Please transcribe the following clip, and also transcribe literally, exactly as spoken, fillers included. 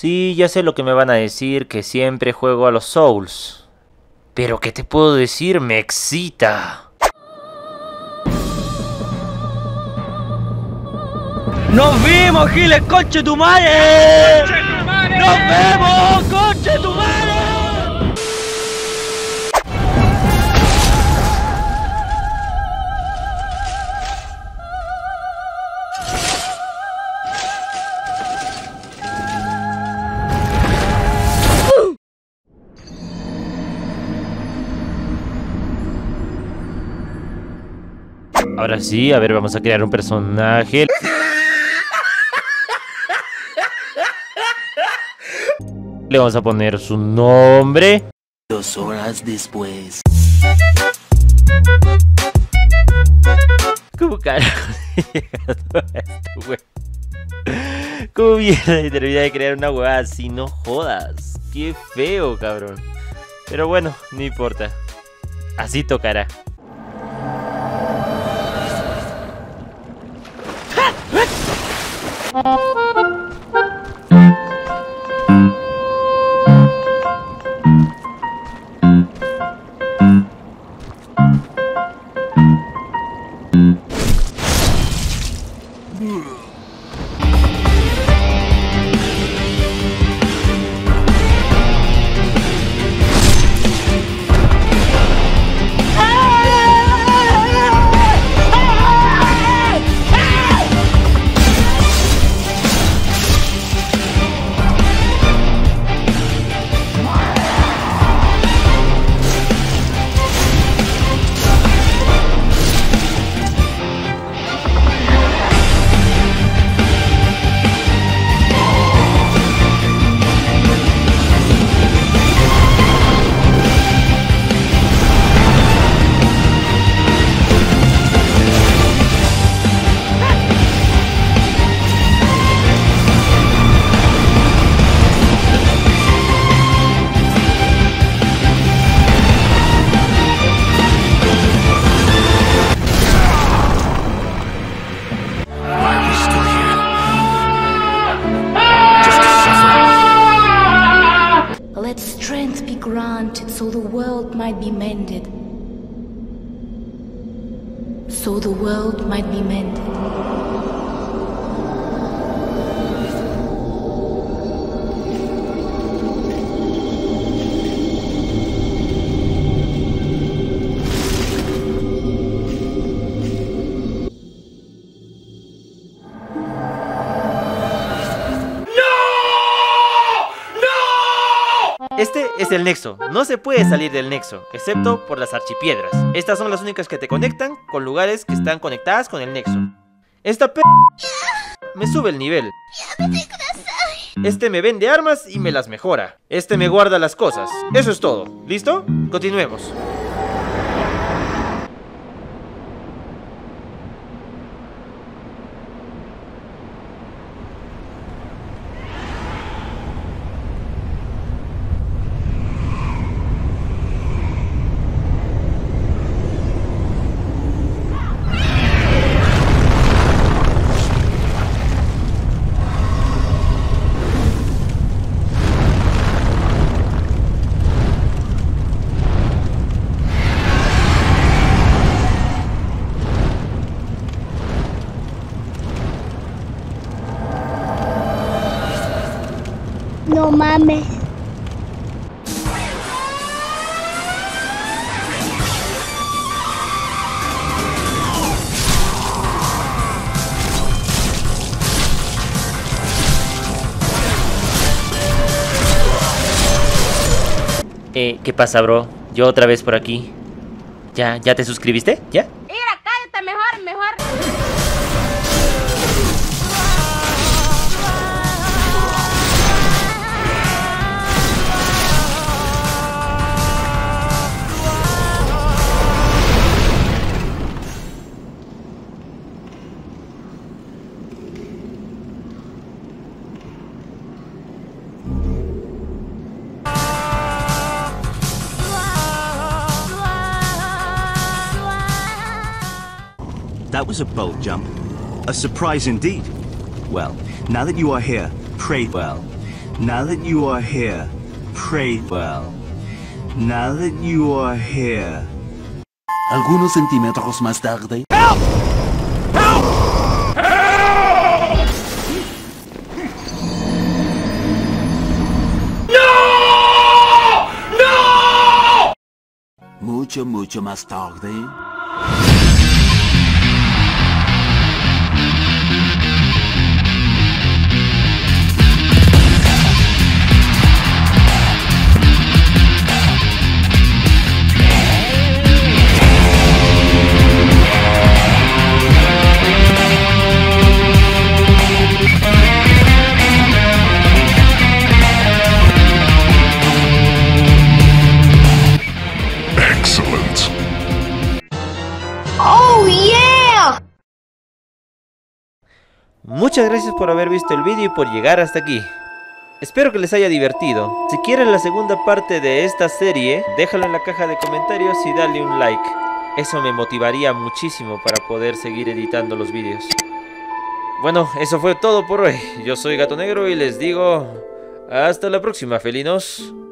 Sí, ya sé lo que me van a decir, que siempre juego a los Souls. Pero ¿qué te puedo decir? Me excita. ¡Nos vimos, Giles, conche tu madre! ¡Conche tu madre! ¡Nos vemos, conche tu madre! Ahora sí, a ver, vamos a crear un personaje. Le vamos a poner su nombre. Dos horas después. ¿Cómo carajo? ¿Cómo mierda y terminé de crear una huevada así? No jodas. Qué feo, cabrón. Pero bueno, no importa. Así tocará. Let strength be granted so the world might be mended. So the world might be mended. Este es el nexo, no se puede salir del nexo, excepto por las archipiedras. Estas son las únicas que te conectan con lugares que están conectadas con el nexo. Esta p... me sube el nivel. Este me vende armas y me las mejora. Este me guarda las cosas. Eso es todo. ¿Listo? Continuemos. No mames. Eh, ¿qué pasa, bro? Yo otra vez por aquí. ¿Ya, ya te suscribiste? ¿Ya? Mira, cállate, mejor, mejor. That was a bold jump. A surprise indeed. Well, now that you are here, pray well. Now that you are here, pray well. Now that you are here. Algunos centímetros más tarde. Mucho, mucho más tarde. Muchas gracias por haber visto el vídeo y por llegar hasta aquí. Espero que les haya divertido. Si quieren la segunda parte de esta serie, déjalo en la caja de comentarios y dale un like. Eso me motivaría muchísimo para poder seguir editando los vídeos. Bueno, eso fue todo por hoy. Yo soy Gato Negro y les digo hasta la próxima, felinos.